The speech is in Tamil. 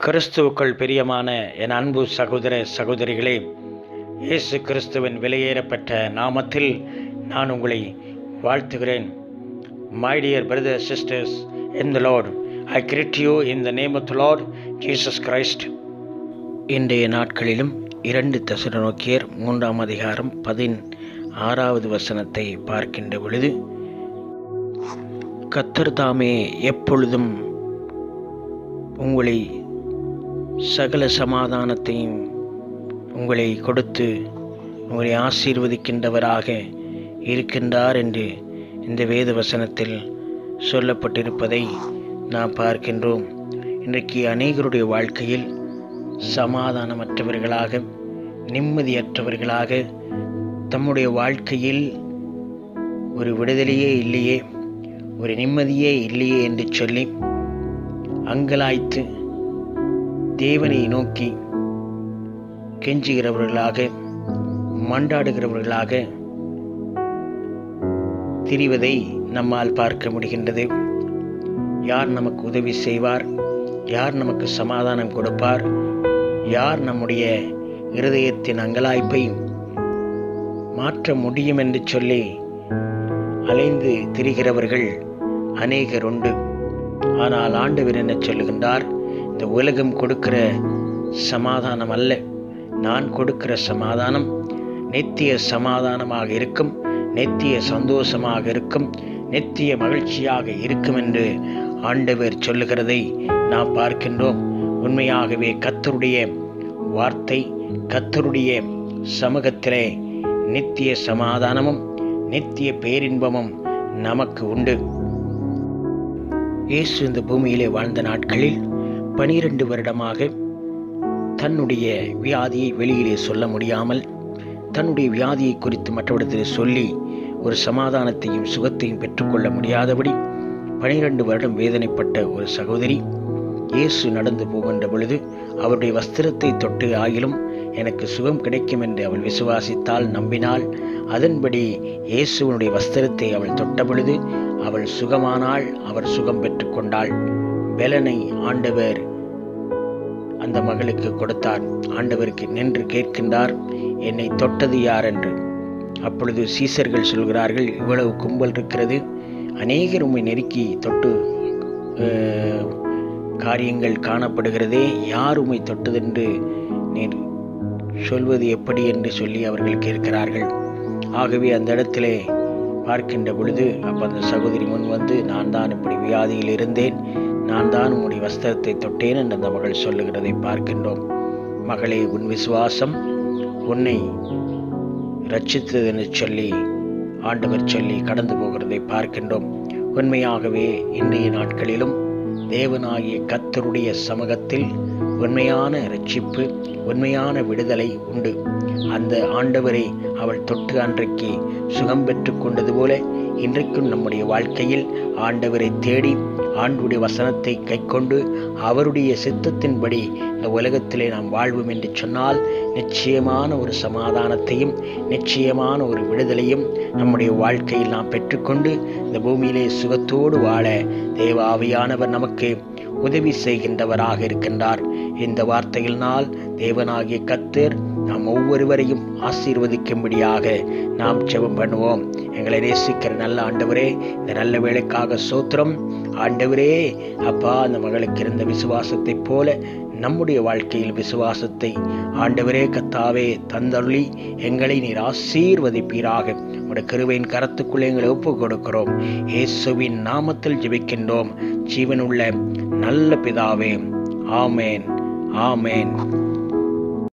கிறிஸ்துவுக்குள் பிரியமான என் அன்பு சகோதர சகோதரிகளே, இயேசு கிறிஸ்துவின் விலையேறப்பட்ட நாமத்தில் நான் உங்களை வாழ்த்துகிறேன். My dear brothers and sisters in the Lord, I greet you in the name of the Lord Jesus Christ. இன்றைய நாட்களிலும் 2 தெசலோனிக்கேயர் 3 அதிகாரம் 16வது வசனத்தை பார்க்கின்ற பொழுது, கர்த்தர் தாமே எப்பொழுதும் உங்களை சகல சமாதானத்தையும் உங்களை கொடுத்து உங்களை ஆசீர்வதிக்கின்றவராக இருக்கின்றார் என்று இந்த வேத வசனத்தில் சொல்லப்பட்டிருப்பதை நாம் பார்க்கின்றோம். இன்றைக்கு அநேகருடைய வாழ்க்கையில் சமாதானமற்றவர்களாக, நிம்மதியற்றவர்களாக, தம்முடைய வாழ்க்கையில் ஒரு விடுதலையே இல்லையே, ஒரு நிம்மதியே இல்லையே என்று சொல்லி அங்கலாய்த்து தேவனை நோக்கி கெஞ்சுகிறவர்களாக, மன்றாடுகிறவர்களாக திரிவதை நம்மால் பார்க்க முடிகின்றது. யார் நமக்கு உதவி செய்வார்? யார் நமக்கு சமாதானம் கொடுப்பார்? யார் நம்முடைய இருதயத்தின் அங்கலாய்ப்பை மாற்ற முடியும் என்று சொல்லி அலைந்து திரிகிறவர்கள் அநேகர் உண்டு. ஆனால் ஆண்டவர் என்ன சொல்லுகின்றார்? இந்த உலகம் கொடுக்கிற சமாதானம் அல்ல, நான் கொடுக்கிற சமாதானம் நித்திய சமாதானமாக இருக்கும், நித்திய சந்தோஷமாக இருக்கும், நித்திய மகிழ்ச்சியாக இருக்கும் என்று ஆண்டவர் சொல்லுகிறதை நாம் பார்க்கின்றோம். உண்மையாகவே கர்த்தருடைய வார்த்தை, கர்த்தருடைய சமூகத்திலே நித்திய சமாதானமும் நித்திய பேரின்பமும் நமக்கு உண்டு. இயேசு இந்த பூமியிலே வாழ்ந்த நாட்களில் 12 வருடமாக தன்னுடைய வியாதியை வெளியிலே சொல்ல முடியாமல், தன்னுடைய வியாதியை குறித்து மற்றவரிடத்தில் சொல்லி ஒரு சமாதானத்தையும் சுகத்தையும் பெற்றுக்கொள்ள முடியாதபடி 12 வருடம் வேதனைப்பட்ட ஒரு சகோதரி இயேசு நடந்து போகின்ற பொழுது அவருடைய வஸ்திரத்தை தொட்டு ஆகிலும் எனக்கு சுகம் கிடைக்கும் என்று அவள் விசுவாசித்தாள், நம்பினாள். அதன்படி இயேசுவனுடைய வஸ்திரத்தை அவள் தொட்ட பொழுது அவள் சுகமானாள், அவர் சுகம் பெற்றுக்கொண்டாள். பெலனை ஆண்டவர் அந்த மகளுக்கு கொடுத்தார். ஆண்டவருக்கு நின்று கேட்கின்றார், என்னை தொட்டது யார் என்று. அப்பொழுது சீசர்கள் சொல்கிறார்கள், இவ்வளவு கும்பல் இருக்கிறது, அநேகர் உம்மை நெருக்கி தொட்டு காரியங்கள் காணப்படுகிறதே, யார் உம்மை தொட்டதென்று நீர் சொல்வது எப்படி என்று சொல்லி அவர்கள் கேட்கிறார்கள். ஆகவே அந்த இடத்திலே பார்க்கின்ற பொழுது அப்போ அந்த சகோதரி முன் வந்து, நான் தான் இப்படி வியாதியில் இருந்தேன், நான் தான் உம்முடைய வஸ்திரத்தை தொட்டேன் என்று அந்த மகள் சொல்லுகிறதை பார்க்கின்றோம். மகளே, உன் விசுவாசம் உன்னை இரட்சித்தது என்று சொல்லி ஆண்டவர் சொல்லி கடந்து போகிறதை பார்க்கின்றோம். உண்மையாகவே இன்றைய நாட்களிலும் தேவனாகிய கர்த்தருடைய சமூகத்தில் உண்மையான இரட்சிப்பு, உண்மையான விடுதலை உண்டு. அந்த ஆண்டவரை அவள் தொட்டு அன்றைக்கு சுகம் பெற்று கொண்டது போல இன்றைக்கும் நம்முடைய வாழ்க்கையில் ஆண்டவரை தேடி ஆண்டுடைய வசனத்தை கைக்கொண்டு அவருடைய சித்தத்தின்படி இந்த உலகத்திலே நாம் வாழ்வோம் என்று சொன்னால் நிச்சயமான ஒரு சமாதானத்தையும் நிச்சயமான ஒரு விடுதலையும் நம்முடைய வாழ்க்கையில் நாம் பெற்றுக்கொண்டு இந்த பூமியிலே சுகத்தோடு வாழ தேவ ஆவியானவர் நமக்கு உதவி செய்கின்றவராக இருக்கின்றார். இந்த வார்த்தையினால் தேவனாகிய கர்த்தர் நாம் ஒவ்வொருவரையும் ஆசீர்வதிக்கும்படியாக நாம் ஜெபம் பண்ணுவோம். எங்களை நேசிக்கிற நல்ல ஆண்டவரே, இந்த நல்ல வேளைக்காக ஸ்தோத்திரம். ஆண்டவரே அப்பா, அந்த மகளுக்கு இருந்த விசுவாசத்தைப் போல நம்முடைய வாழ்க்கையில் விசுவாசத்தை ஆண்டவரே கர்த்தாவே தந்தருளி எங்களை நீர் ஆசீர்வதிப்பீராக. உடைய கிருபையின் கரத்துக்குள்ளே எங்களை ஒப்புக் கொடுக்கிறோம். இயேசுவின் நாமத்தில் ஜெபிக்கின்றோம் ஜீவனுள்ள நல்ல பிதாவே. ஆமேன், ஆமேன்.